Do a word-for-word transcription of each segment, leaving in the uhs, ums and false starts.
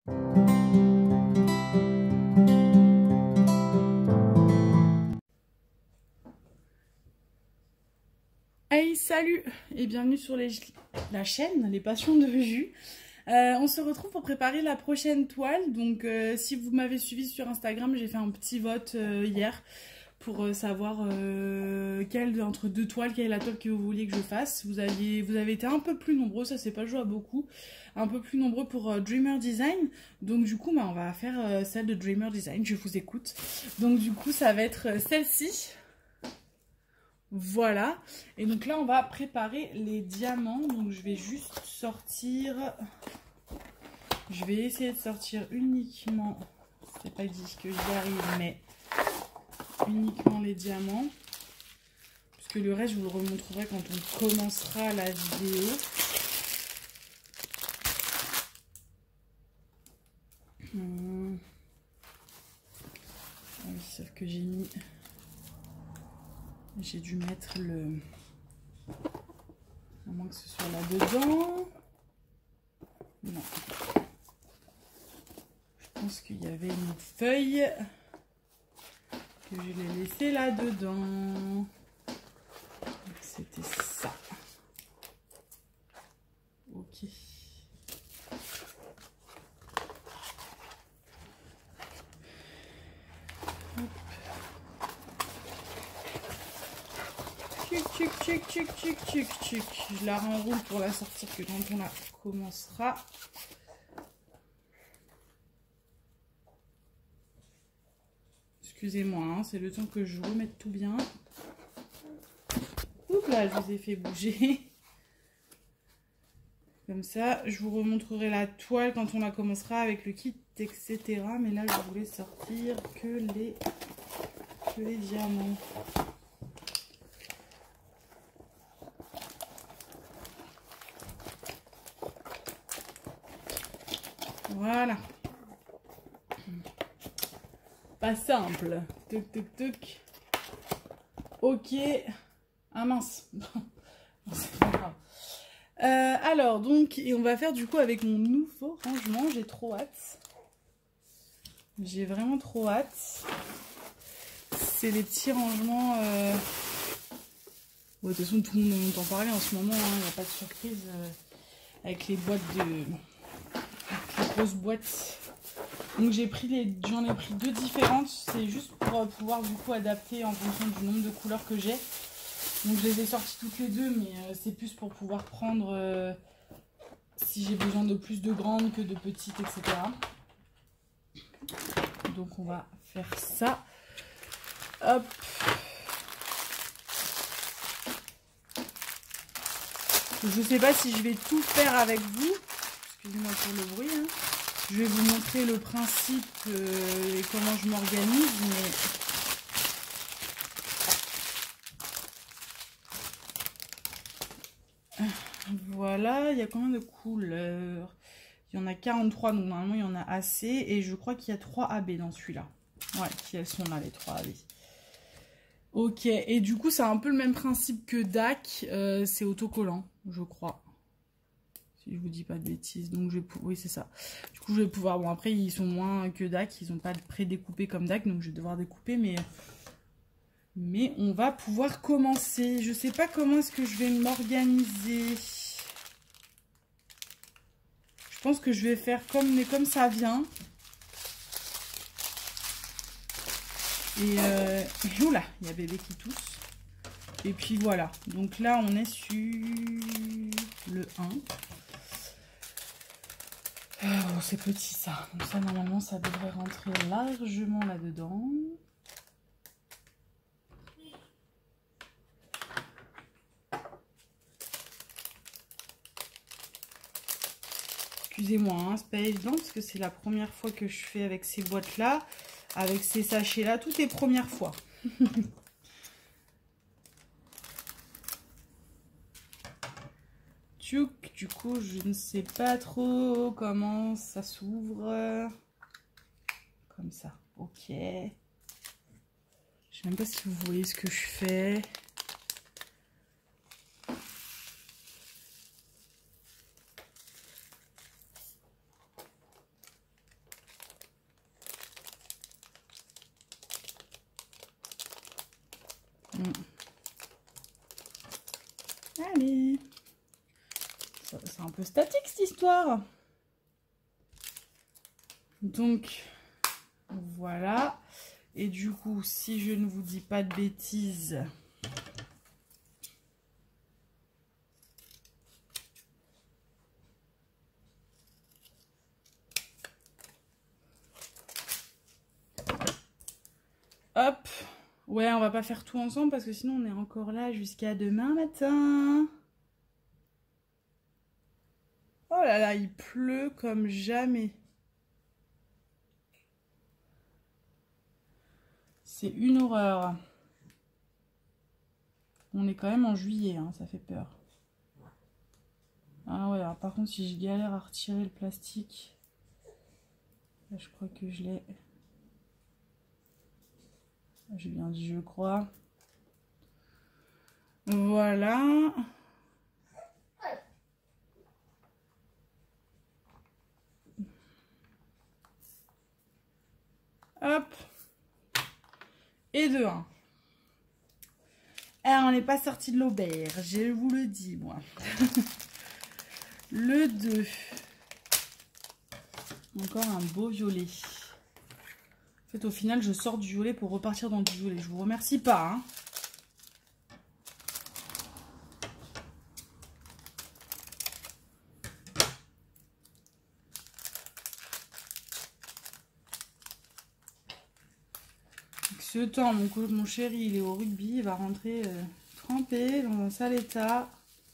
Hey, salut et bienvenue sur les, la chaîne Les Passions de Jus. Euh, on se retrouve pour préparer la prochaine toile. Donc euh, si vous m'avez suivi sur Instagram, j'ai fait un petit vote euh, hier pour euh, savoir euh, quelle entre deux toiles, quelle est la toile que vous vouliez que je fasse. Vous, aviez, vous avez été un peu plus nombreux, ça s'est pas joué à beaucoup, un peu plus nombreux pour euh, Dreamer Design. Donc du coup bah, on va faire euh, celle de Dreamer Design, je vous écoute. Donc du coup ça va être euh, celle-ci. Voilà, et donc là on va préparer les diamants. Donc je vais juste sortir, je vais essayer de sortir uniquement, c'est pas dit que j'y arrive, mais uniquement les diamants, puisque le reste je vous le remontrerai quand on commencera la vidéo. Hum. Ah oui, sauf que j'ai mis... J'ai dû mettre le... À moins que ce soit là-dedans. Non. Je pense qu'il y avait une feuille que je l'ai laissée là-dedans. C'était ça. Ok. Tchic, tchic, tchic, tchic, tchic, tchic. Je la renroule pour la sortir que quand on la commencera. Excusez-moi, hein, c'est le temps que je remette tout bien. Oups là, je vous ai fait bouger. Comme ça, je vous remontrerai la toile quand on la commencera avec le kit, et cetera. Mais là, je voulais sortir que les, que les diamants. Voilà. Pas simple. Tuc, tuc, tuc. Ok. Ah mince. C'est pas grave. Euh, alors, donc, et on va faire du coup avec mon nouveau rangement. J'ai trop hâte. J'ai vraiment trop hâte. C'est les petits rangements. Euh... Bon, de toute façon, tout le monde entend parler en ce moment. Il n'y a pas de surprise euh, avec les boîtes de... Avec les grosses boîtes. Donc j'ai pris les, j'en ai pris deux différentes, c'est juste pour euh, pouvoir du coup adapter en fonction du nombre de couleurs que j'ai. Donc je les ai sorties toutes les deux, mais euh, c'est plus pour pouvoir prendre euh, si j'ai besoin de plus de grandes que de petites, et cetera. Donc on va faire ça. Hop. Je sais pas si je vais tout faire avec vous. Excusez-moi pour le bruit, hein. Je vais vous montrer le principe euh, et comment je m'organise, mais voilà, il y a combien de couleurs? Il y en a quarante-trois, donc normalement il y en a assez, et je crois qu'il y a trois A B dans celui-là. Ouais, qui elles sont là, les trois A B. Ok, et du coup c'est un peu le même principe que D A C, euh, c'est autocollant, je crois. Si je vous dis pas de bêtises, donc je vais pouvoir... Oui, c'est ça. Du coup, je vais pouvoir... Bon, après, ils sont moins que D A C, ils n'ont pas pré-découpé comme D A C, donc je vais devoir découper, mais... Mais on va pouvoir commencer. Je sais pas comment est-ce que je vais m'organiser. Je pense que je vais faire comme, mais comme ça vient. Et... Euh... Et oula, il y a bébé qui tousse. Et puis voilà. Donc là, on est sur le un. Oh, c'est petit ça. Donc ça, normalement, ça devrait rentrer largement là-dedans. Excusez-moi, hein, c'est pas évident parce que c'est la première fois que je fais avec ces boîtes-là, avec ces sachets-là. Tout est première fois. Tchouk, du coup, je ne sais pas trop comment ça s'ouvre. Comme ça, ok. Je sais même pas si vous voyez ce que je fais. peu statique cette histoire. Donc, voilà. Et du coup, si je ne vous dis pas de bêtises... Hop. Ouais, on va pas faire tout ensemble parce que sinon on est encore là jusqu'à demain matin. Oh là là, il pleut comme jamais. C'est une horreur. On est quand même en juillet, hein, ça fait peur. Ah ouais, alors par contre, si je galère à retirer le plastique, là, je crois que je l'ai. J'ai bien dit, je crois. Voilà. Hop. Et de un. Alors, on n'est pas sorti de l'auberge, je vous le dis, moi. Le deux. Encore un beau violet. En fait, au final, je sors du violet pour repartir dans du violet. Je vous remercie pas, hein. Ce temps, mon, mon chéri, il est au rugby, il va rentrer euh, trempé dans un sale état.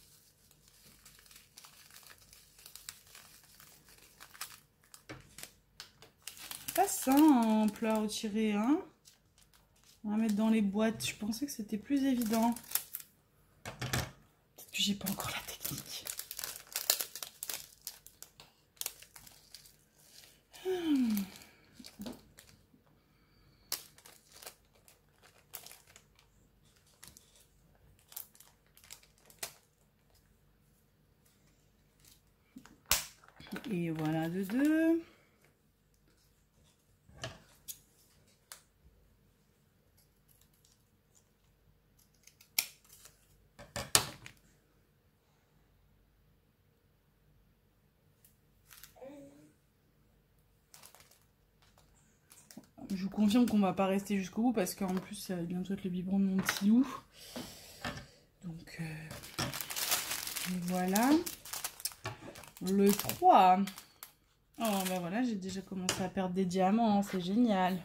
Pas ça, un plat à retirer, hein. On va mettre dans les boîtes. Je pensais que c'était plus évident. Peut-être que j'ai pas encore la technique. Hmm. Et voilà de deux. Je vous confirme qu'on va pas rester jusqu'au bout parce qu'en plus ça va bientôt être le biberon de mon petit loup. Donc euh, voilà. Le trois. Oh bah voilà, j'ai déjà commencé à perdre des diamants, c'est génial.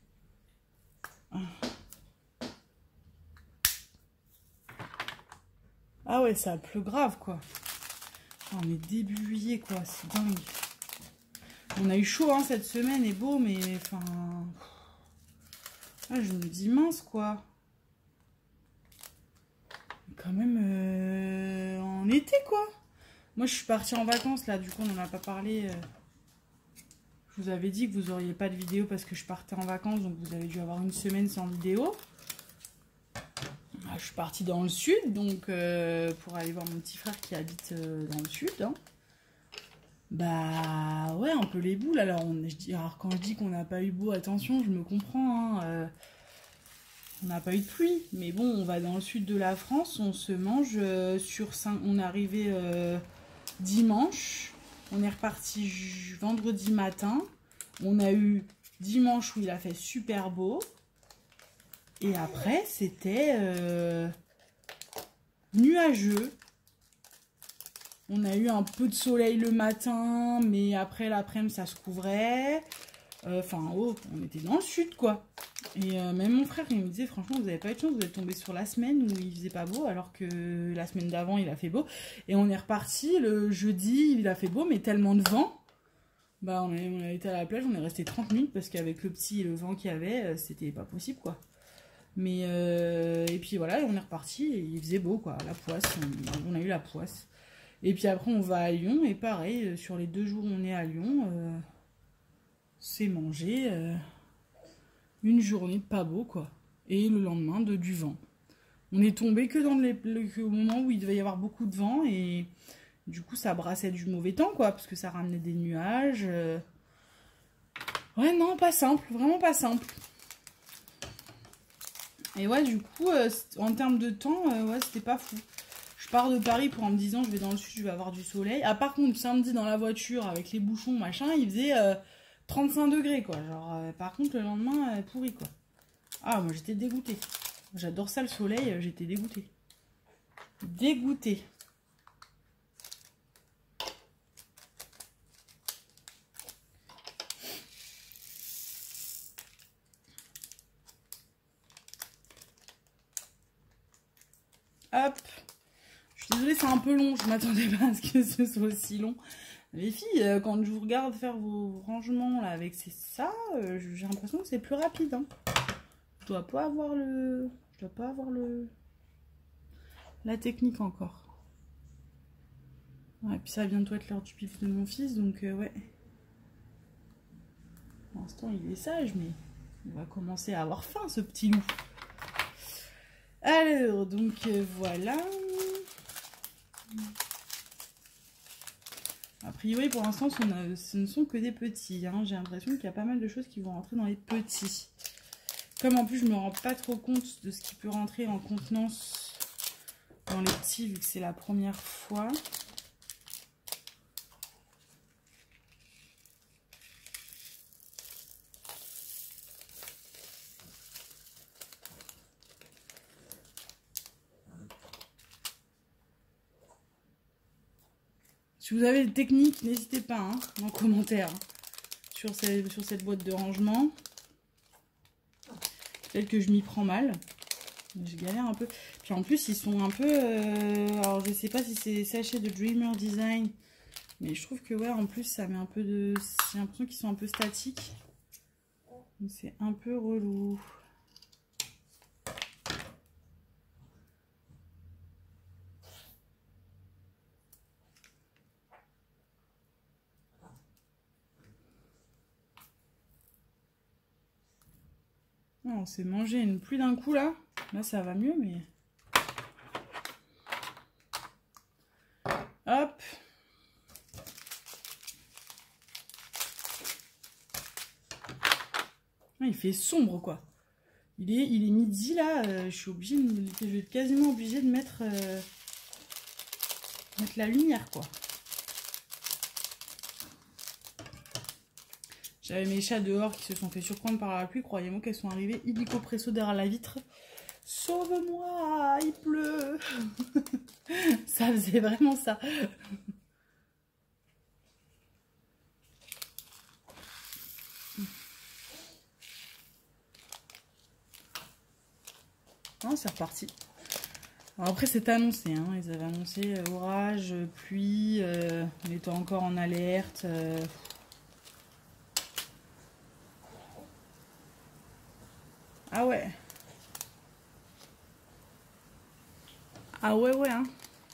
Ah ouais, ça pleut grave quoi. On est début juillet quoi, c'est dingue. On a eu chaud hein, cette semaine et beau, mais enfin... Ah, je me dis mince quoi. Quand même euh, en été quoi. Moi je suis partie en vacances là, du coup on n'en a pas parlé. Euh... Je vous avais dit que vous auriez pas de vidéo parce que je partais en vacances, donc vous avez dû avoir une semaine sans vidéo. Ah, je suis partie dans le sud, donc euh, pour aller voir mon petit frère qui habite euh, dans le sud. Hein. Bah ouais, un peu les boules. Alors, on, je dis, alors quand je dis qu'on n'a pas eu beau, attention, je me comprends. Hein, euh, on n'a pas eu de pluie, mais bon, on va dans le sud de la France, on se mange euh, sur cinq. On est arrivé euh, dimanche. On est reparti vendredi matin. On a eu dimanche où il a fait super beau. Et après, c'était euh, nuageux. On a eu un peu de soleil le matin, mais après l'après-midi, ça se couvrait. Enfin, euh, oh, on était dans le sud, quoi. Et euh, même mon frère, il me disait, franchement, vous n'avez pas eu de chance, vous êtes tombé sur la semaine où il faisait pas beau, alors que la semaine d'avant, il a fait beau. Et on est reparti le jeudi, il a fait beau, mais tellement de vent. Bah, on a, on a été à la plage, on est resté trente minutes, parce qu'avec le petit et le vent qu'il y avait, c'était pas possible, quoi. Mais, euh, et puis voilà, on est reparti, et il faisait beau, quoi. La poisse, on, on a eu la poisse. Et puis après, on va à Lyon, et pareil, sur les deux jours où on est à Lyon, euh, c'est manger euh, une journée de pas beau, quoi. Et le lendemain, de du vent. On est tombé que dans les, le, au moment où il devait y avoir beaucoup de vent, et du coup, ça brassait du mauvais temps, quoi, parce que ça ramenait des nuages. Euh... Ouais, non, pas simple, vraiment pas simple. Et ouais, du coup, euh, en termes de temps, euh, ouais, c'était pas fou. Je pars de Paris pour en me disant je vais dans le sud, je vais avoir du soleil. Ah par contre samedi dans la voiture avec les bouchons machin, il faisait euh, trente-cinq degrés quoi. Genre euh, par contre le lendemain euh, pourri quoi. Ah moi j'étais dégoûtée. J'adore ça le soleil, euh, j'étais dégoûtée. Dégoûtée. Hop. Je suis désolée, c'est un peu long. Je m'attendais pas à ce que ce soit aussi long. Les filles, quand je vous regarde faire vos rangements là avec ça, euh, j'ai l'impression que c'est plus rapide. Hein. Je dois pas avoir le... Je dois pas avoir le... La technique encore. Ouais, puis ça va bientôt être l'heure du pif de mon fils, donc euh, ouais. Pour l'instant, il est sage, mais il va commencer à avoir faim, ce petit loup. Alors, donc euh, voilà. A priori, pour l'instant, ce, ce ne sont que des petits. Hein. J'ai l'impression qu'il y a pas mal de choses qui vont rentrer dans les petits. Comme en plus, je me rends pas trop compte de ce qui peut rentrer en contenance dans les petits, vu que c'est la première fois. Si vous avez des techniques, n'hésitez pas hein, en commentaire hein, sur, cette, sur cette boîte de rangement. Peut-être que je m'y prends mal. Je galère un peu. Puis en plus, ils sont un peu... Euh, alors, je sais pas si c'est des sachets de Dreamer Design. Mais je trouve que, ouais, en plus, ça met un peu de... J'ai l'impression qu'ils sont un peu statiques. C'est un peu relou. On s'est mangé une pluie d'un coup là. Là ça va mieux mais... Hop. Ah, il fait sombre quoi. Il est, il est midi là. Euh, je suis obligée de, je vais être quasiment obligée de mettre, euh, mettre la lumière quoi. J'avais mes chats dehors qui se sont fait surprendre par la pluie. Croyez-moi qu'elles sont arrivées illico presso derrière la vitre. Sauve-moi, il pleut. Ça faisait vraiment ça. Non, c'est reparti. Alors après, c'est annoncé. Hein. Ils avaient annoncé orage, pluie. Euh, on était encore en alerte. Euh... Ah ouais. Ah ouais, ouais. Hein.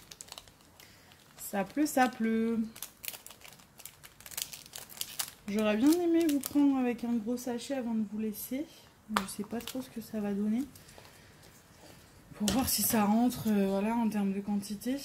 Ça pleut, ça pleut. J'aurais bien aimé vous prendre avec un gros sachet avant de vous laisser. Je sais pas trop ce que ça va donner. Pour voir si ça rentre, euh, voilà, en termes de quantité.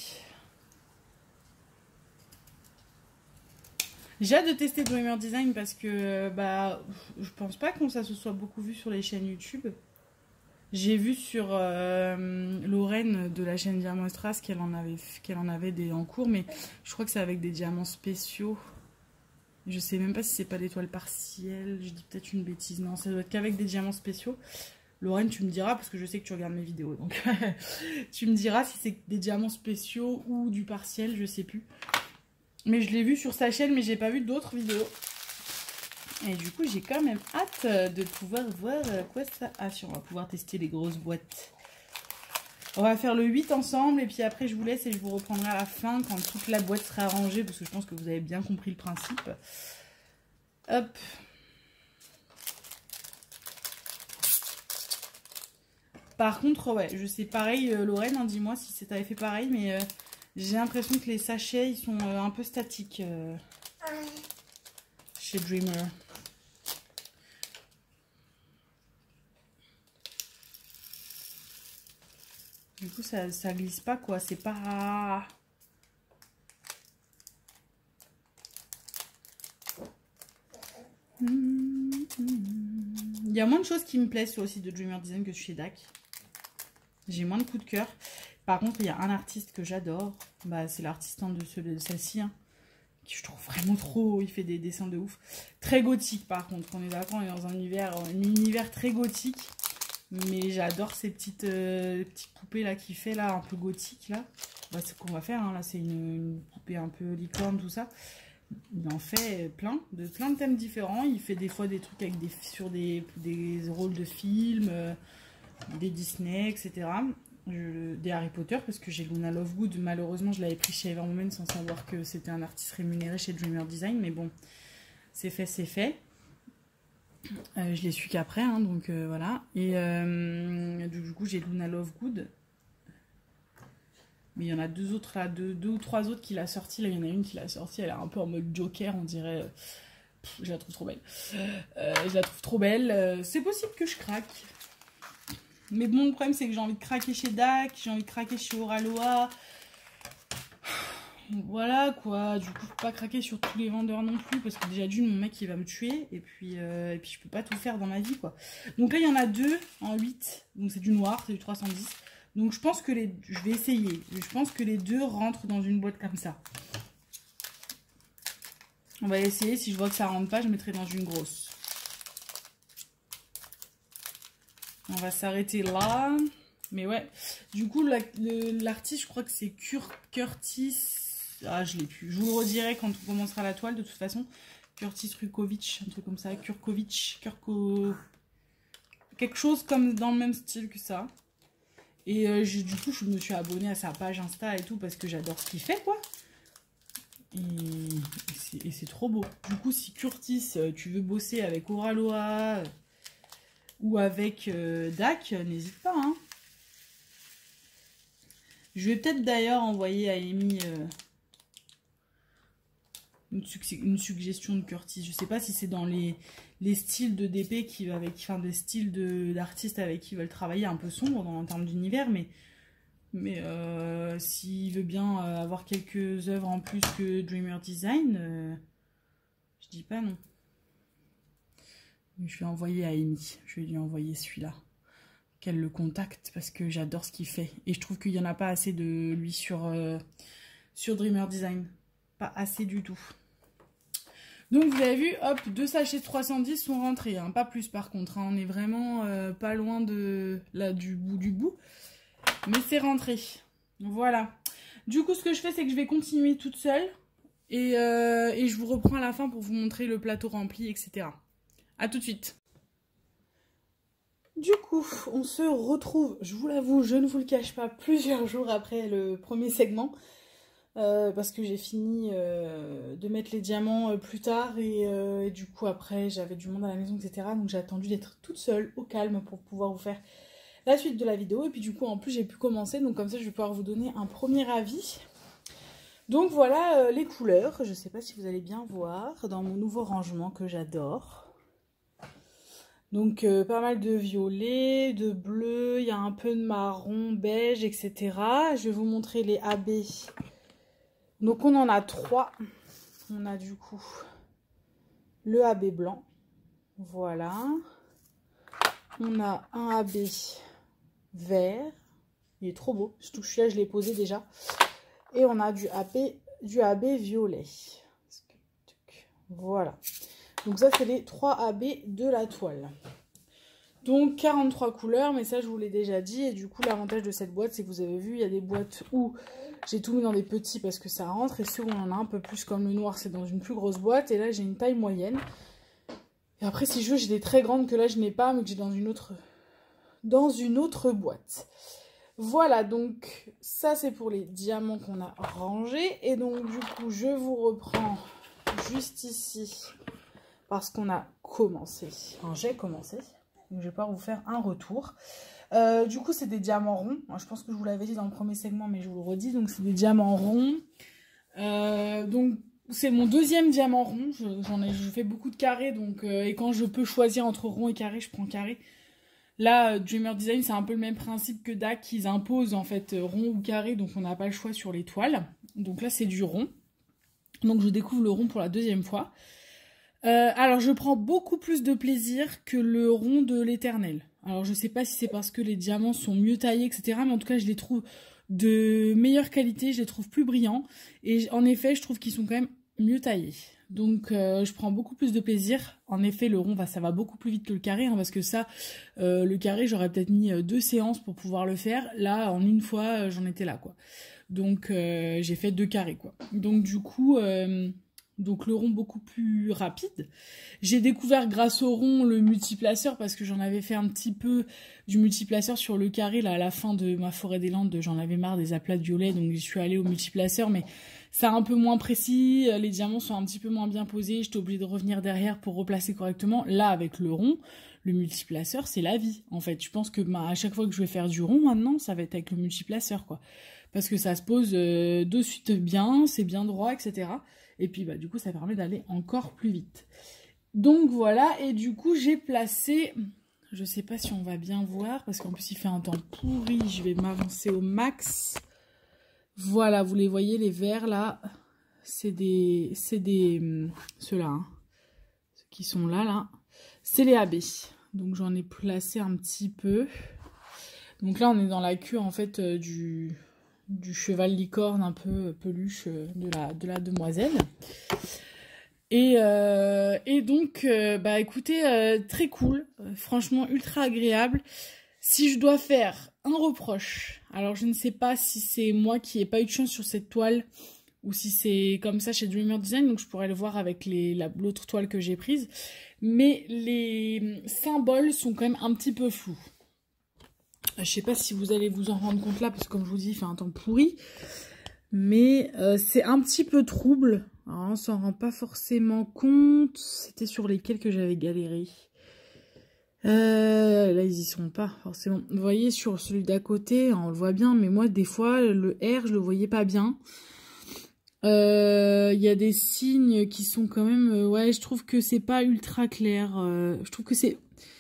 J'ai hâte de tester Dreamer Design parce que bah je pense pas que ça se soit beaucoup vu sur les chaînes YouTube. J'ai vu sur euh, Lorraine de la chaîne Diamant Strass qu'elle en avait qu'elle en avait des en cours, mais je crois que c'est avec des diamants spéciaux. Je sais même pas si c'est pas d'étoiles partielles. Je dis peut-être une bêtise. Non, ça doit être qu'avec des diamants spéciaux. Lorraine, tu me diras, parce que je sais que tu regardes mes vidéos, donc tu me diras si c'est des diamants spéciaux ou du partiel, je sais plus. Mais je l'ai vu sur sa chaîne, mais j'ai pas vu d'autres vidéos. Et du coup, j'ai quand même hâte de pouvoir voir quoi ça a. Si on va pouvoir tester les grosses boîtes. On va faire le huit ensemble, et puis après je vous laisse et je vous reprendrai à la fin quand toute la boîte sera rangée, parce que je pense que vous avez bien compris le principe. Hop. Par contre, ouais, je sais pareil, euh, Lorraine, hein, dis-moi si ça t'avait fait pareil, mais euh, j'ai l'impression que les sachets, ils sont euh, un peu statiques euh, chez Dreamer. Du coup, ça, ça glisse pas, quoi, c'est pas... Il y a moins de choses qui me plaisent sur le site de Dreamer Design que chez D A C. J'ai moins de coups de cœur. Par contre, il y a un artiste que j'adore. Bah, c'est l'artiste hein, de, ce, de celle-ci. Hein, qui je trouve vraiment trop... Il fait des dessins de ouf. Très gothique, par contre. On est d'accord, on est dans un univers, un univers très gothique. Mais j'adore ces petites, euh, petites poupées là qu'il fait, là, un peu gothique, là. Bah, c'est ce qu'on va faire, hein. Là, c'est une, une poupée un peu licorne, tout ça. Il en fait plein, de plein de thèmes différents. Il fait des fois des trucs avec des, sur des, des rôles de films, euh, des Disney, et cetera. Je, des Harry Potter, parce que j'ai Luna Lovegood. Malheureusement, je l'avais pris chez Everwoman sans savoir que c'était un artiste rémunéré chez Dreamer Design. Mais bon, c'est fait, c'est fait. Euh, je l'ai su qu'après, hein, donc euh, voilà. Et euh, du coup, j'ai Luna Lovegood. Mais il y en a deux autres là, deux, deux ou trois autres qui l'a sorti. Là, il y en a une qui l'a sorti, elle est un peu en mode Joker, on dirait. Pff, je la trouve trop belle. Euh, je la trouve trop belle. Euh, c'est possible que je craque. Mais bon, le problème, c'est que j'ai envie de craquer chez D A C, j'ai envie de craquer chez Oraloa. Voilà quoi, du coup, je peux pas craquer sur tous les vendeurs non plus, parce que déjà d'une, mon mec il va me tuer, et puis, euh, et puis je peux pas tout faire dans ma vie quoi. Donc là, il y en a deux en huit, donc c'est du noir, c'est du trois cent dix. Donc je pense que les... Je vais essayer. Je pense que les deux rentrent dans une boîte comme ça. On va essayer. Si je vois que ça rentre pas, je mettrai dans une grosse. On va s'arrêter là. Mais ouais. Du coup, l'artiste, je crois que c'est Curtis... Ah, je l'ai plus. Je vous le redirai quand on commencera la toile, de toute façon. Curtis Rukovic, un truc comme ça. Kurkovic. Kurko... Quelque chose comme dans le même style que ça. Et euh, du coup, je me suis abonnée à sa page Insta et tout parce que j'adore ce qu'il fait, quoi. Et, et c'est trop beau. Du coup, si Curtis, tu veux bosser avec Oraloa euh, ou avec euh, D A C, n'hésite pas. Hein. Je vais peut-être d'ailleurs envoyer à Amy euh, une, une suggestion de Curtis. Je sais pas si c'est dans les, les styles de D P qui avec, enfin des styles d'artistes avec qui ils veulent travailler un peu sombre dans, en termes d'univers, mais mais euh, s'il veut bien euh, avoir quelques œuvres en plus que Dreamer Design, euh, je dis pas non. Je vais envoyer à Amy, je vais lui envoyer celui-là, qu'elle le contacte parce que j'adore ce qu'il fait et je trouve qu'il y en a pas assez de lui sur euh, sur Dreamer Design, pas assez du tout. Donc vous avez vu, hop, deux sachets de trois cent dix sont rentrés, hein, pas plus par contre, hein, on est vraiment euh, pas loin de là du bout du bout, mais c'est rentré. Voilà. Du coup, ce que je fais, c'est que je vais continuer toute seule et, euh, et je vous reprends à la fin pour vous montrer le plateau rempli, et cetera. A tout de suite. Du coup, on se retrouve, je vous l'avoue, je ne vous le cache pas, plusieurs jours après le premier segment. Euh, parce que j'ai fini euh, de mettre les diamants euh, plus tard et, euh, et du coup après j'avais du monde à la maison, et cetera. Donc j'ai attendu d'être toute seule au calme pour pouvoir vous faire la suite de la vidéo. Et puis du coup en plus j'ai pu commencer, donc comme ça je vais pouvoir vous donner un premier avis. Donc voilà euh, les couleurs, je sais pas si vous allez bien voir dans mon nouveau rangement que j'adore. Donc euh, pas mal de violet, de bleu, il y a un peu de marron, beige, et cetera. Je vais vous montrer les A B. Donc on en a trois. On a du coup le A B blanc. Voilà. On a un A B vert. Il est trop beau. Surtout que celui-là, je l'ai posé déjà. Et on a du A B, du A B violet. Voilà. Donc ça, c'est les trois A B de la toile. Donc quarante-trois couleurs, mais ça je vous l'ai déjà dit. Et du coup l'avantage de cette boîte, c'est que vous avez vu, il y a des boîtes où j'ai tout mis dans des petits parce que ça rentre. Et ceux où on en a un peu plus comme le noir, c'est dans une plus grosse boîte. Et là j'ai une taille moyenne. Et après si je veux, j'ai des très grandes que là je n'ai pas, mais que j'ai dans une autre dans une autre boîte. Voilà, donc ça c'est pour les diamants qu'on a rangés. Et donc du coup je vous reprends juste ici parce qu'on a commencé. Enfin j'ai commencé. Donc je vais pouvoir vous faire un retour. Euh, du coup, c'est des diamants ronds. Moi, je pense que je vous l'avais dit dans le premier segment, mais je vous le redis. Donc, c'est des diamants ronds. Euh, donc, c'est mon deuxième diamant rond. J'en ai, je fais beaucoup de carrés. Donc, euh, et quand je peux choisir entre rond et carré, je prends carré. Là, euh, Dreamer Design, c'est un peu le même principe que D A C. Ils imposent en fait rond ou carré. Donc, on n'a pas le choix sur les toiles. Donc là, c'est du rond. Donc, je découvre le rond pour la deuxième fois. Euh, alors, je prends beaucoup plus de plaisir que le rond de l'Éternel. Alors, je sais pas si c'est parce que les diamants sont mieux taillés, et cetera. Mais en tout cas, je les trouve de meilleure qualité, je les trouve plus brillants. Et en effet, je trouve qu'ils sont quand même mieux taillés. Donc euh, je prends beaucoup plus de plaisir. En effet, le rond, bah, ça va beaucoup plus vite que le carré, hein, parce que ça, euh, le carré, j'aurais peut-être mis euh, deux séances pour pouvoir le faire. Là, en une fois, euh, j'en étais là, quoi. Donc euh, j'ai fait deux carrés, quoi. Donc du coup, euh, donc le rond beaucoup plus rapide. J'ai découvert grâce au rond le multiplaceur, parce que j'en avais fait un petit peu du multiplaceur sur le carré, là, à la fin de ma forêt des Landes. J'en avais marre des aplats de violet, donc je suis allée au multiplaceur, mais c'est un peu moins précis, les diamants sont un petit peu moins bien posés, j'étais obligée de revenir derrière pour replacer correctement. Là, avec le rond, le multiplaceur, c'est la vie, en fait. Je pense que bah, à chaque fois que je vais faire du rond, maintenant, ça va être avec le multiplaceur, quoi. Parce que ça se pose euh, de suite bien, c'est bien droit, et cetera. Et puis, bah, du coup, ça permet d'aller encore plus vite. Donc, voilà, et du coup, j'ai placé... Je sais pas si on va bien voir, parce qu'en plus, il fait un temps pourri, je vais m'avancer au max... Voilà, vous les voyez, les verts, là, c'est des... C'est des... Ceux-là, hein, ceux qui sont là, là, c'est les A B. Donc, j'en ai placé un petit peu. Donc là, on est dans la queue, en fait, euh, du, du cheval licorne un peu peluche euh, de, la, de la demoiselle. Et, euh, et donc, euh, bah écoutez, euh, très cool, euh, franchement, ultra agréable. Si je dois faire un reproche, alors je ne sais pas si c'est moi qui n'ai pas eu de chance sur cette toile ou si c'est comme ça chez Dreamer Design, donc je pourrais le voir avec l'autre toile que j'ai prise. Mais les symboles sont quand même un petit peu flous. Je ne sais pas si vous allez vous en rendre compte là, parce que comme je vous dis, il fait un temps pourri. Mais euh, c'est un petit peu trouble. Alors, on s'en rend pas forcément compte. C'était sur lesquels que j'avais galéré. Euh, là, ils y sont pas, forcément. Vous voyez, sur celui d'à côté, on le voit bien, mais moi, des fois, le R, je le voyais pas bien. Il euh, y a des signes qui sont quand même... Euh, ouais, je trouve que c'est pas ultra clair. Euh, je trouve que c'est...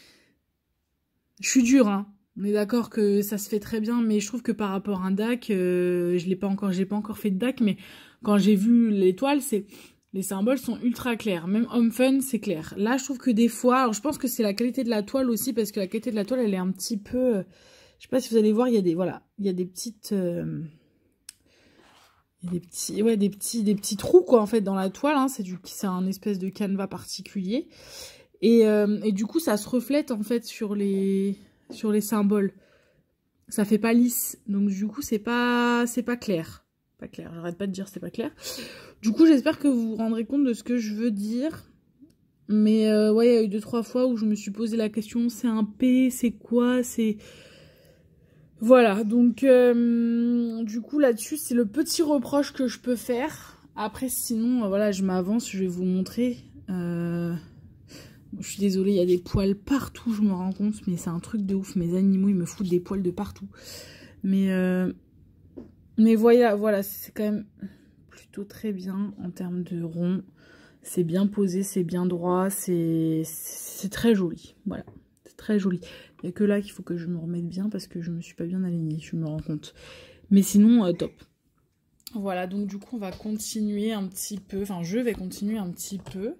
Je suis dure, hein. On est d'accord que ça se fait très bien, mais je trouve que par rapport à un D A C, euh, je l'ai pas encore, j'ai pas encore fait de D A C, mais quand j'ai vu l'étoile, c'est... Les symboles sont ultra clairs. Même Home Fun, c'est clair. Là, je trouve que des fois... Alors, je pense que c'est la qualité de la toile aussi, parce que la qualité de la toile, elle est un petit peu... Euh, je sais pas si vous allez voir, il y a des... Voilà. Il y a des petites... Euh, il y a des petits... Ouais, des petits, des petits trous, quoi, en fait, dans la toile. Hein. C'est du... c'est un espèce de canevas particulier. Et, euh, et du coup, ça se reflète, en fait, sur les... sur les symboles. Ça fait pas lisse. Donc, du coup, c'est pas... c'est pas clair. Pas clair. J'arrête pas de dire c'est pas clair. Du coup, j'espère que vous vous rendrez compte de ce que je veux dire. Mais euh, ouais, il y a eu deux, trois fois où je me suis posé la question, c'est un P, c'est quoi, c'est... Voilà, donc euh, du coup, là-dessus, c'est le petit reproche que je peux faire. Après, sinon, euh, voilà, je m'avance, je vais vous montrer. Euh... Je suis désolée, il y a des poils partout, je me rends compte, mais c'est un truc de ouf. Mes animaux, ils me foutent des poils de partout. Mais, euh... mais voilà, voilà, c'est quand même... plutôt très bien en termes de rond. C'est bien posé, c'est bien droit, c'est très joli. Voilà, c'est très joli. Il n'y a que là qu'il faut que je me remette bien parce que je me suis pas bien alignée, je me rends compte. Mais sinon, euh, top. Voilà, donc du coup, on va continuer un petit peu. Enfin, je vais continuer un petit peu.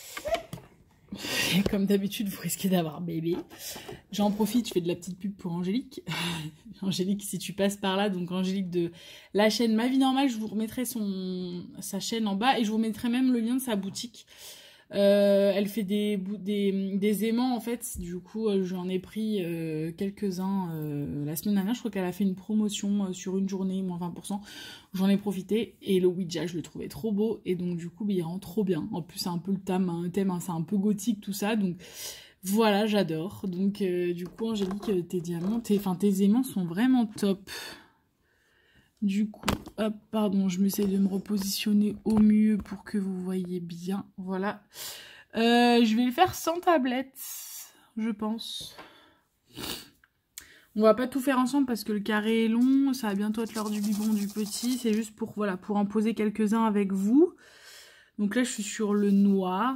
Et comme d'habitude, vous risquez d'avoir bébé. J'en profite, je fais de la petite pub pour Angélique. Angélique, si tu passes par là, donc Angélique de la chaîne Ma Vie Normale, je vous remettrai son, sa chaîne en bas et je vous mettrai même le lien de sa boutique. Euh, elle fait des, des, des aimants en fait, du coup euh, j'en ai pris euh, quelques-uns euh, la semaine dernière. Je crois qu'elle a fait une promotion euh, sur une journée, moins vingt pour cent. J'en ai profité et le Ouija je le trouvais trop beau et donc du coup bah, il rend trop bien. En plus c'est un peu le thème, un thème hein, c'est un peu gothique tout ça, donc voilà, j'adore. Donc euh, du coup Angélique, tes diamants, tes, enfin, tes aimants sont vraiment top. Du coup, hop, pardon, je m'essaie de me repositionner au mieux pour que vous voyez bien. Voilà. Euh, je vais le faire sans tablette, je pense. On va pas tout faire ensemble parce que le carré est long. Ça va bientôt être l'heure du biberon du petit. C'est juste pour, voilà, pour en poser quelques-uns avec vous. Donc là, je suis sur le noir.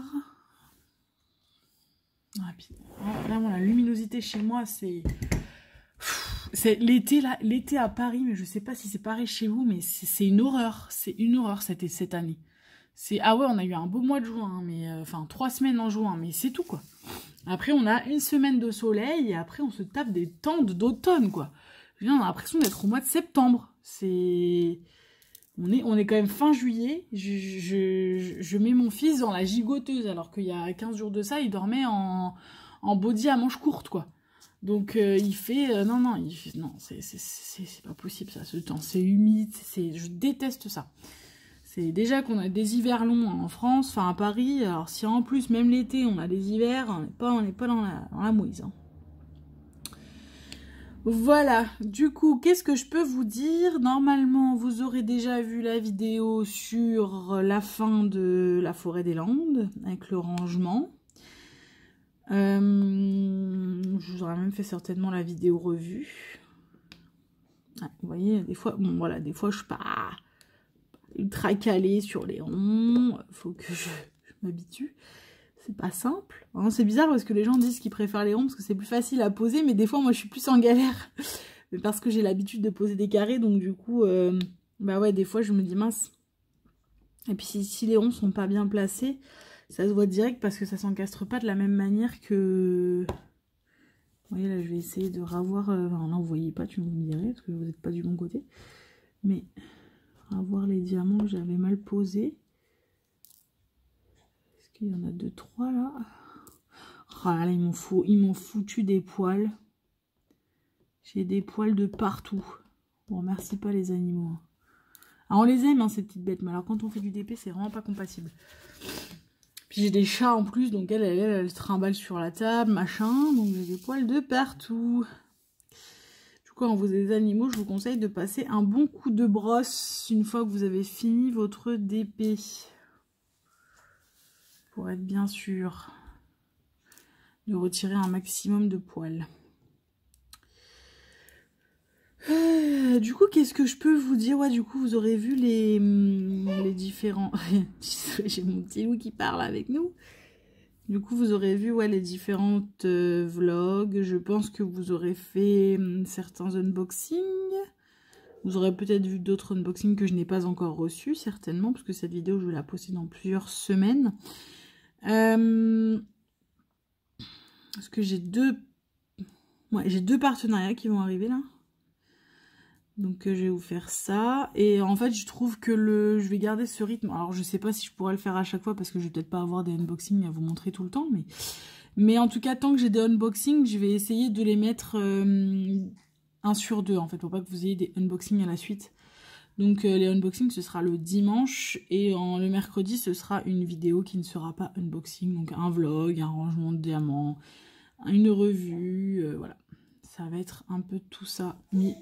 Ah, puis, vraiment, la luminosité chez moi, c'est... C'est l'été là, l'été à Paris, mais je sais pas si c'est pareil chez vous, mais c'est une horreur, c'est une horreur cette, cette année. C'est ah ouais, on a eu un beau mois de juin, hein, mais euh, enfin trois semaines en juin, mais c'est tout quoi. Après on a une semaine de soleil et après on se tape des tentes d'automne quoi. On a l'impression d'être au mois de septembre. C'est... On est, on est quand même fin juillet, je, je, je mets mon fils dans la gigoteuse, alors qu'il y a quinze jours de ça, il dormait en, en body à manches courtes, quoi. Donc euh, il fait... Euh, non, non, il fait, non, c'est pas possible ça, ce temps. C'est humide, c'est, je déteste ça. C'est déjà qu'on a des hivers longs en France, enfin à Paris, alors si en plus, même l'été, on a des hivers, on n'est pas, on n'est pas dans la, dans la mouise, hein. Voilà, du coup, qu'est-ce que je peux vous dire? Normalement, vous aurez déjà vu la vidéo sur la fin de la forêt des Landes, avec le rangement. Euh, je vous aurais même fait certainement la vidéo revue. Ah, vous voyez, des fois, bon voilà, des fois je suis pas ultra calée sur les ronds, faut que je, je m'habitue. C'est pas simple. Hein, c'est bizarre parce que les gens disent qu'ils préfèrent les ronds parce que c'est plus facile à poser, mais des fois moi je suis plus en galère. Mais parce que j'ai l'habitude de poser des carrés, donc du coup, euh, bah ouais, des fois je me dis mince. Et puis si, si les ronds sont pas bien placés, ça se voit direct parce que ça s'encastre pas de la même manière que... Vous voyez là, je vais essayer de ravoir... Euh... Enfin là, vous voyez pas, tu me dirais, parce que vous n'êtes pas du bon côté. Mais ravoir les diamants que j'avais mal posés. Il y en a deux, trois là. Oh là, là ils m'ont fou, ils m'ont foutu des poils. J'ai des poils de partout. Bon, merci pas les animaux. Alors, on les aime, hein, ces petites bêtes, mais alors quand on fait du D P, c'est vraiment pas compatible. Puis j'ai des chats en plus, donc elle, elle, elle, elle trimballe sur la table, machin. Donc j'ai des poils de partout. Du coup, quand vous avez des animaux, je vous conseille de passer un bon coup de brosse une fois que vous avez fini votre D P. Pour être bien sûr de retirer un maximum de poils. Euh, du coup, qu'est-ce que je peux vous dire? Ouais, du coup, vous aurez vu les, les différents... J'ai mon petit loup qui parle avec nous. Du coup, vous aurez vu ouais, les différentes euh, vlogs. Je pense que vous aurez fait hum, certains unboxings. Vous aurez peut-être vu d'autres unboxings que je n'ai pas encore reçus, certainement, parce que cette vidéo, je vais la poster dans plusieurs semaines. Euh, parce que j'ai deux ouais, j'ai deux partenariats qui vont arriver là, donc euh, je vais vous faire ça. Et en fait je trouve que le je vais garder ce rythme. Alors je sais pas si je pourrais le faire à chaque fois parce que je vais peut-être pas avoir des unboxings à vous montrer tout le temps, mais mais en tout cas tant que j'ai des unboxings, je vais essayer de les mettre euh, un sur deux en fait, pour pas que vous ayez des unboxings à la suite. Donc euh, les unboxings ce sera le dimanche et en, le mercredi ce sera une vidéo qui ne sera pas unboxing, donc un vlog, un rangement de diamants, une revue, euh, voilà. Ça va être un peu tout ça mis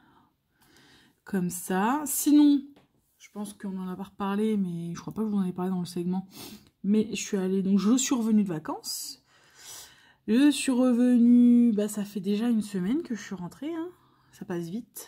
comme ça. Sinon, je pense qu'on en a pas reparlé, mais je crois pas que je vous en ai parlé dans le segment. Mais je suis allée, donc je suis revenue de vacances. Je suis revenue, bah ça fait déjà une semaine que je suis rentrée, hein. Ça passe vite.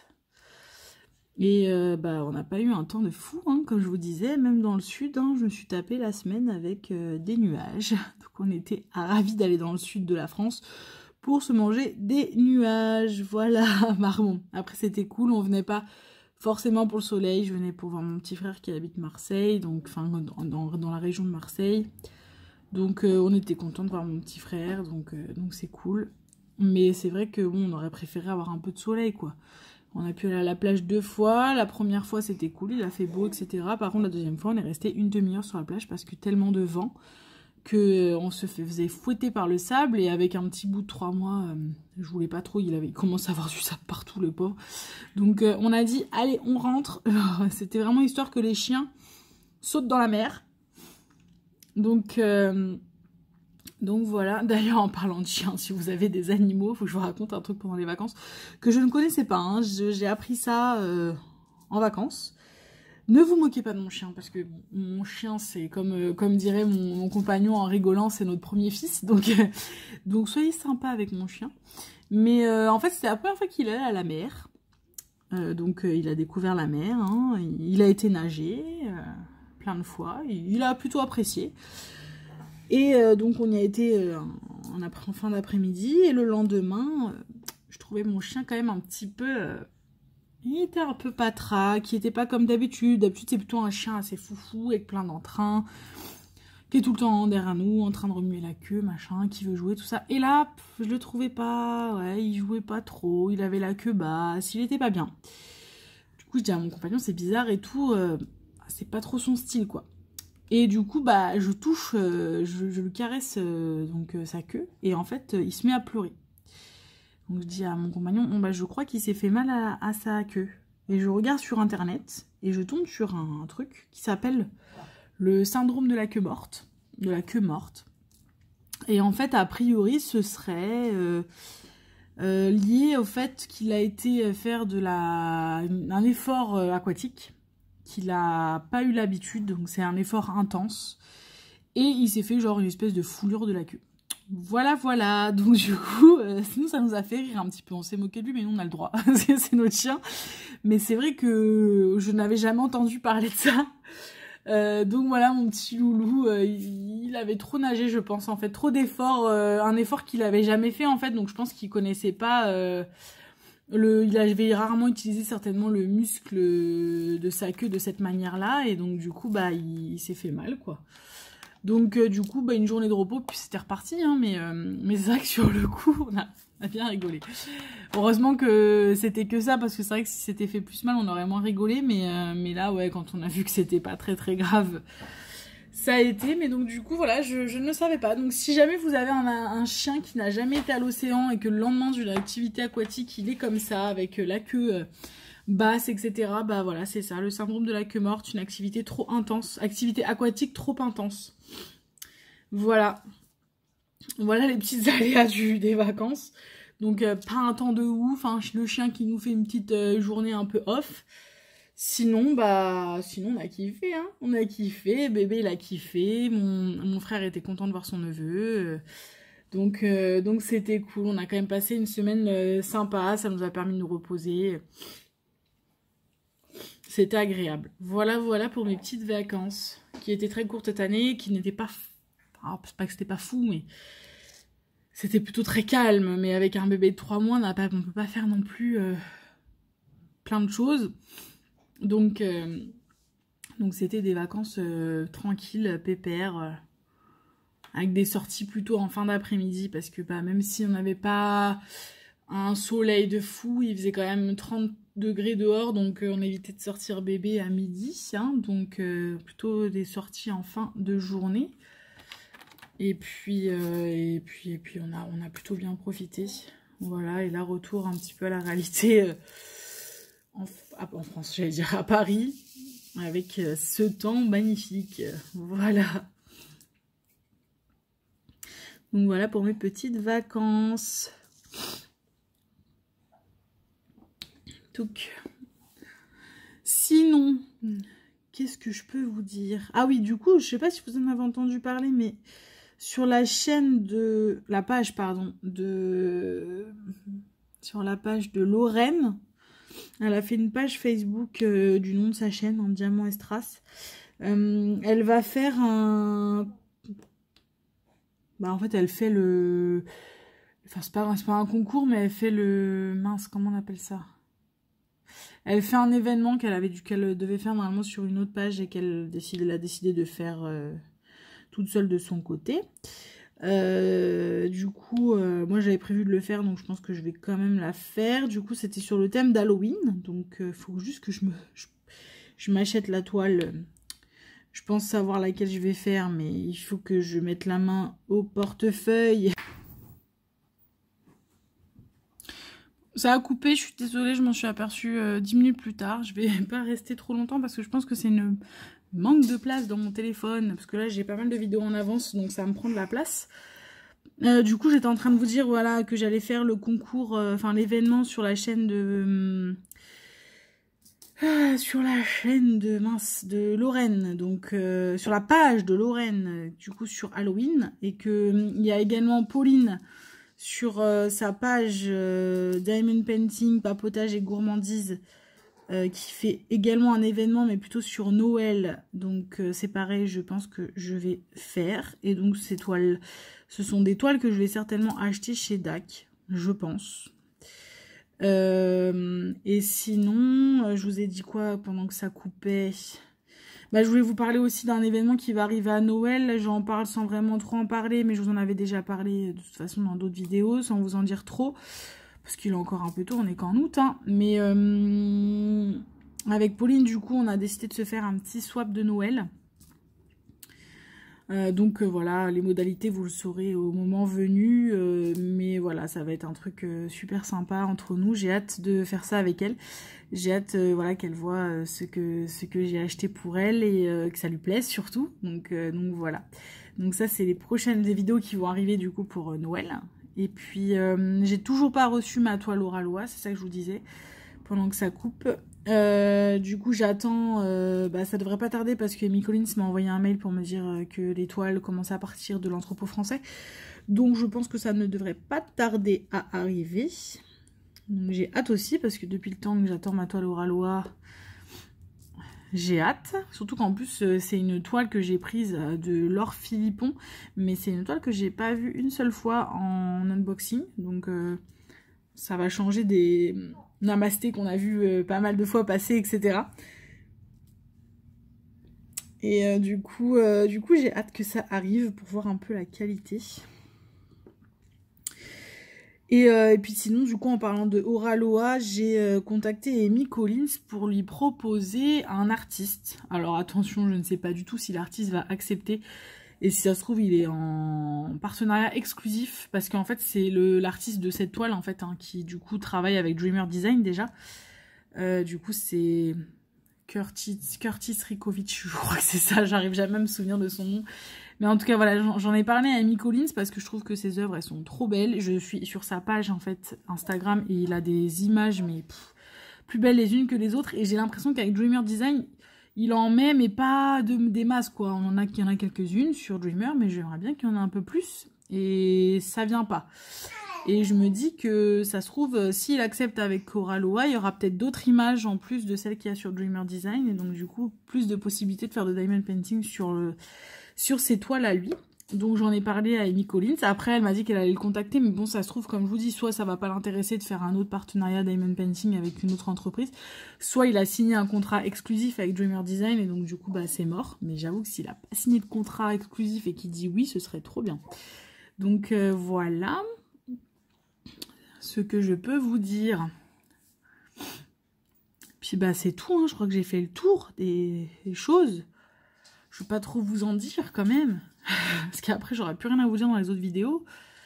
Et euh, bah, on n'a pas eu un temps de fou, hein, comme je vous disais, même dans le sud, hein, je me suis tapé la semaine avec euh, des nuages. Donc on était ravis d'aller dans le sud de la France pour se manger des nuages. Voilà, bon, après c'était cool, on venait pas forcément pour le soleil, je venais pour voir mon petit frère qui habite Marseille, donc enfin dans, dans, dans la région de Marseille. Donc euh, on était content de voir mon petit frère, donc euh, donc c'est cool. Mais c'est vrai que bon, on aurait préféré avoir un peu de soleil, quoi. On a pu aller à la plage deux fois. La première fois, c'était cool, il a fait beau, et cetera. Par contre, la deuxième fois, on est resté une demi-heure sur la plage parce que tellement de vent qu'on se faisait fouetter par le sable. Et avec un petit bout de trois mois, euh, je voulais pas trop, il avait commencé à avoir du sable partout, le pauvre. Donc, euh, on a dit, allez, on rentre. C'était vraiment histoire que les chiens sautent dans la mer. Donc... Euh, Donc voilà, d'ailleurs en parlant de chiens, si vous avez des animaux, faut que je vous raconte un truc pendant les vacances que je ne connaissais pas, hein. J'ai appris ça euh, en vacances. Ne vous moquez pas de mon chien, parce que mon chien, c'est comme, euh, comme dirait mon, mon compagnon en rigolant, c'est notre premier fils, donc, euh, donc soyez sympa avec mon chien. Mais euh, en fait, c'était la première fois qu'il allait à la mer, euh, donc euh, il a découvert la mer, hein. Il a été nager euh, plein de fois, il, il a plutôt apprécié. Et euh, donc on y a été euh, en, en fin d'après-midi et le lendemain, euh, je trouvais mon chien quand même un petit peu... Euh, il était un peu patraque, il était pas comme d'habitude. D'habitude c'est plutôt un chien assez foufou avec plein d'entrain, qui est tout le temps derrière nous, en train de remuer la queue, machin, qui veut jouer, tout ça. Et là, pff, je le trouvais pas, ouais, il jouait pas trop, il avait la queue basse, il était pas bien. Du coup, je dis à mon compagnon, c'est bizarre et tout, euh, c'est pas trop son style, quoi. Et du coup, bah, je touche, euh, je, je lui caresse euh, donc euh, sa queue, et en fait, euh, il se met à pleurer. Donc je dis à mon compagnon, bon, bah, je crois qu'il s'est fait mal à, à sa queue. Et je regarde sur internet, et je tombe sur un, un truc qui s'appelle le syndrome de la queue morte, de la queue morte. Et en fait, a priori, ce serait euh, euh, lié au fait qu'il a été faire de la, un effort euh, aquatique, qu'il n'a pas eu l'habitude, donc c'est un effort intense, et il s'est fait genre une espèce de foulure de la queue. Voilà, voilà, donc du coup, euh, nous ça nous a fait rire un petit peu, on s'est moqué de lui, mais nous on a le droit, c'est notre chien. Mais c'est vrai que je n'avais jamais entendu parler de ça. Euh, donc voilà, mon petit loulou, euh, il, il avait trop nagé, je pense, en fait, trop d'efforts, euh, un effort qu'il avait jamais fait, en fait, donc je pense qu'il connaissait pas, euh, le, il avait rarement utilisé certainement le muscle de sa queue de cette manière-là, et donc du coup, bah, il, il s'est fait mal, quoi. Donc euh, du coup, bah, une journée de repos, puis c'était reparti, hein, mais, euh, mais c'est vrai que sur le coup, on a, on a bien rigolé. Heureusement que c'était que ça, parce que c'est vrai que si c'était fait plus mal, on aurait moins rigolé, mais, euh, mais là, ouais, quand on a vu que c'était pas très très grave, ça a été. Mais donc du coup, voilà, je, je ne le savais pas. Donc si jamais vous avez un, un chien qui n'a jamais été à l'océan et que le lendemain d'une activité aquatique, il est comme ça, avec la queue... Euh, basse, et cetera. Bah voilà, c'est ça, le syndrome de la queue morte, une activité trop intense, activité aquatique trop intense. Voilà. Voilà les petites aléas du, des vacances. Donc euh, pas un temps de ouf, hein, le chien qui nous fait une petite euh, journée un peu off. Sinon, bah, sinon on a kiffé, hein. On a kiffé, bébé il a kiffé, mon, mon frère était content de voir son neveu. Donc euh, donc c'était cool, on a quand même passé une semaine euh, sympa, ça nous a permis de nous reposer. C'était agréable. Voilà, voilà pour mes petites vacances, qui étaient très courtes cette année, qui n'étaient pas... Ah, c'est pas que c'était pas fou, mais... C'était plutôt très calme, mais avec un bébé de trois mois, on ne peut pas faire non plus euh, plein de choses. Donc, euh, donc c'était des vacances euh, tranquilles, pépères, euh, avec des sorties plutôt en fin d'après-midi, parce que bah, même si on n'avait pas un soleil de fou, il faisait quand même trente degrés dehors, donc euh, on évitait de sortir bébé à midi, hein, donc euh, plutôt des sorties en fin de journée. Et puis, euh, et puis, et puis on a, on a plutôt bien profité. Voilà, et là, retour un petit peu à la réalité euh, en, en France, j'allais dire à Paris, avec euh, ce temps magnifique. Voilà. Donc voilà pour mes petites vacances. Donc, sinon, qu'est-ce que je peux vous dire? Ah oui, du coup, je sais pas si vous en avez entendu parler, mais sur la chaîne de... La page, pardon, de... Sur la page de Lorraine, elle a fait une page Facebook euh, du nom de sa chaîne, en Diamant Estras. Euh, elle va faire un... Bah en fait, elle fait le... Enfin, c'est pas, c'est pas un concours, mais elle fait le... Mince, comment on appelle ça? Elle fait un événement qu'elle avait dû, qu'elle devait faire normalement sur une autre page et qu'elle décide, elle a décidé de faire euh, toute seule de son côté. Euh, du coup, euh, moi j'avais prévu de le faire, donc je pense que je vais quand même la faire. Du coup, c'était sur le thème d'Halloween, donc il euh, faut juste que je me, je, je m'achète la toile. Je pense savoir laquelle je vais faire, mais il faut que je mette la main au portefeuille. Ça a coupé, je suis désolée, je m'en suis aperçue euh, dix minutes plus tard. Je vais pas rester trop longtemps parce que je pense que c'est une manque de place dans mon téléphone. Parce que là, j'ai pas mal de vidéos en avance, donc ça va me prend de la place. Euh, du coup, j'étais en train de vous dire voilà, que j'allais faire le concours, euh, enfin l'événement sur la chaîne de... Euh, sur la chaîne de mince de Lorraine, donc euh, sur la page de Lorraine, du coup sur Halloween. Et qu'il y a également Pauline... sur euh, sa page euh, Diamond Painting, Papotage et Gourmandise, euh, qui fait également un événement, mais plutôt sur Noël. Donc euh, c'est pareil, je pense que je vais faire. Et donc ces toiles, ce sont des toiles que je vais certainement acheter chez D A C, je pense. Euh, et sinon, je vous ai dit quoi pendant que ça coupait ? Bah, je voulais vous parler aussi d'un événement qui va arriver à Noël. J'en parle sans vraiment trop en parler, mais je vous en avais déjà parlé de toute façon dans d'autres vidéos, sans vous en dire trop, parce qu'il est encore un peu tôt, on est qu'en août. Hein. Mais euh, avec Pauline, du coup, on a décidé de se faire un petit swap de Noël. Euh, donc euh, voilà, les modalités vous le saurez au moment venu, euh, mais voilà, ça va être un truc euh, super sympa entre nous. J'ai hâte de faire ça avec elle. J'ai hâte euh, voilà, qu'elle voit euh, ce que, ce que j'ai acheté pour elle et euh, que ça lui plaise surtout. Donc, euh, donc voilà. Donc ça, c'est les prochaines vidéos qui vont arriver du coup pour euh, Noël. Et puis euh, j'ai toujours pas reçu ma toile Oralois, c'est ça que je vous disais, pendant que ça coupe. Euh, du coup j'attends, euh, bah, ça devrait pas tarder parce que Amy Collins m'a envoyé un mail pour me dire euh, que les toiles commençaient à partir de l'entrepôt français. Donc je pense que ça ne devrait pas tarder à arriver. Donc j'ai hâte aussi parce que depuis le temps que j'attends ma toile Oralois, j'ai hâte. Surtout qu'en plus euh, c'est une toile que j'ai prise de Laure Philippon, mais c'est une toile que j'ai pas vue une seule fois en unboxing. Donc euh, ça va changer des namastés qu'on a vu euh, pas mal de fois passer, et cetera. Et euh, du coup, euh, du coup j'ai hâte que ça arrive pour voir un peu la qualité. Et, euh, et puis sinon, du coup, en parlant de Oralois, j'ai euh, contacté Amy Collins pour lui proposer un artiste. Alors attention, je ne sais pas du tout si l'artiste va accepter. Et si ça se trouve, il est en partenariat exclusif, parce qu'en fait, c'est l'artiste de cette toile, en fait, hein, qui, du coup, travaille avec Dreamer Design, déjà. Euh, du coup, c'est Curtis, Curtis Rikovic, je crois que c'est ça, j'arrive jamais à me souvenir de son nom. Mais en tout cas, voilà, j'en ai parlé à Amy Collins, parce que je trouve que ses œuvres, elles sont trop belles. Je suis sur sa page, en fait, Instagram, et il a des images, mais pff, plus belles les unes que les autres. Et j'ai l'impression qu'avec Dreamer Design, il en met, mais pas de, des masses, quoi. On en a, qu'il y en a quelques-unes sur Dreamer, mais j'aimerais bien qu'il y en ait un peu plus. Et ça vient pas. Et je me dis que ça se trouve, s'il accepte avec Oralois, il y aura peut-être d'autres images en plus de celles qu'il y a sur Dreamer Design. Et donc, du coup, plus de possibilités de faire de diamond painting sur, le, sur ces toiles à lui. Donc j'en ai parlé à Amy Collins. Après, elle m'a dit qu'elle allait le contacter. Mais bon, ça se trouve, comme je vous dis, soit ça va pas l'intéresser de faire un autre partenariat diamond painting avec une autre entreprise. Soit il a signé un contrat exclusif avec Dreamer Design. Et donc du coup, bah c'est mort. Mais j'avoue que s'il a pas signé de contrat exclusif et qu'il dit oui, ce serait trop bien. Donc euh, voilà ce que je peux vous dire. Puis bah c'est tout. Hein. Je crois que j'ai fait le tour des, des choses. Je vais pas trop vous en dire quand même. Parce qu'après, j'aurais plus rien à vous dire dans les autres vidéos.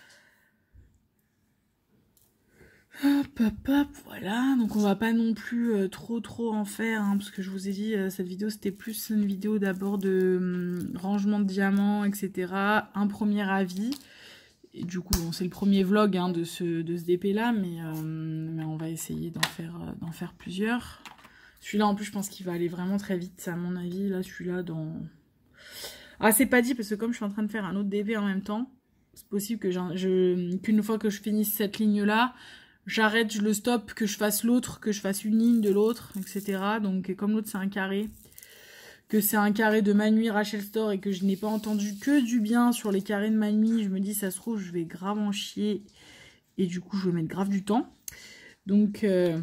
Hop, hop, hop, voilà. Donc, on va pas non plus euh, trop, trop en faire. Hein, parce que je vous ai dit, euh, cette vidéo, c'était plus une vidéo d'abord de hum, rangement de diamants, et cetera. Un premier avis. Et du coup, bon, c'est le premier vlog hein, de ce, de ce D P-là. Mais, euh, mais on va essayer d'en faire, euh, d'en faire plusieurs. Celui-là, en plus, je pense qu'il va aller vraiment très vite. À mon avis, là, celui-là, dans... Ah, c'est pas dit parce que comme je suis en train de faire un autre D P en même temps, c'est possible que je, qu'une fois que je finisse cette ligne-là, j'arrête, je le stoppe, que je fasse l'autre, que je fasse une ligne de l'autre, et cetera. Donc, comme l'autre, c'est un carré, que c'est un carré de Manui Rachel Store et que je n'ai pas entendu que du bien sur les carrés de Manui, je me dis, ça se trouve, je vais grave en chier et du coup, je vais mettre grave du temps. Donc... Euh...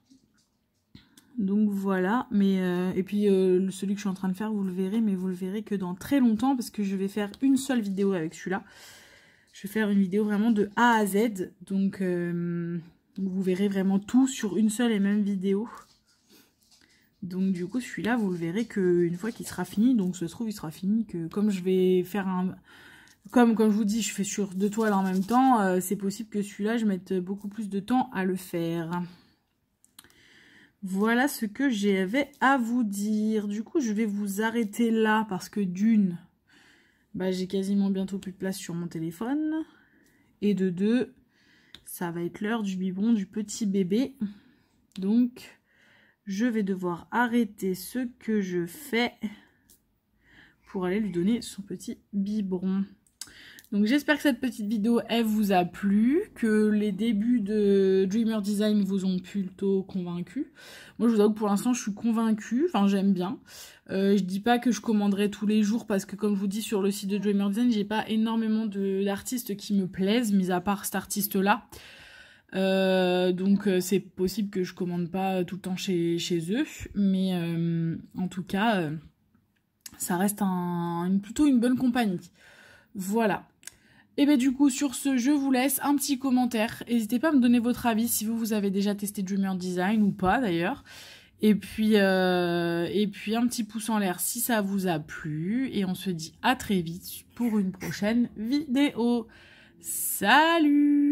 Donc voilà, mais euh, et puis euh, celui que je suis en train de faire, vous le verrez, mais vous le verrez que dans très longtemps parce que je vais faire une seule vidéo avec celui-là. Je vais faire une vidéo vraiment de A à Z, donc, euh, donc vous verrez vraiment tout sur une seule et même vidéo. Donc du coup celui-là, vous le verrez qu'une fois qu'il sera fini, donc ça se trouve il sera fini, que comme je vais faire un... Comme, comme je vous dis, je fais sur deux toiles en même temps, euh, c'est possible que celui-là, je mette beaucoup plus de temps à le faire. Voilà ce que j'avais à vous dire. Du coup, je vais vous arrêter là parce que d'une, bah, j'ai quasiment bientôt plus de place sur mon téléphone. Et de deux, ça va être l'heure du biberon du petit bébé. Donc, je vais devoir arrêter ce que je fais pour aller lui donner son petit biberon. Donc j'espère que cette petite vidéo, elle vous a plu, que les débuts de Dreamer Design vous ont plutôt convaincu. Moi je vous avoue que pour l'instant je suis convaincue, enfin j'aime bien. Euh, je dis pas que je commanderai tous les jours parce que comme je vous dis sur le site de Dreamer Design, j'ai pas énormément d'artistes qui me plaisent, mis à part cet artiste-là. Euh, donc euh, c'est possible que je commande pas tout le temps chez, chez eux, mais euh, en tout cas, euh, ça reste un, une, plutôt une bonne compagnie. Voilà. Et bien du coup sur ce je vous laisse un petit commentaire, n'hésitez pas à me donner votre avis si vous, vous avez déjà testé Dreamer Design ou pas d'ailleurs. Et puis, euh, et puis un petit pouce en l'air si ça vous a plu. Et on se dit à très vite pour une prochaine vidéo. Salut!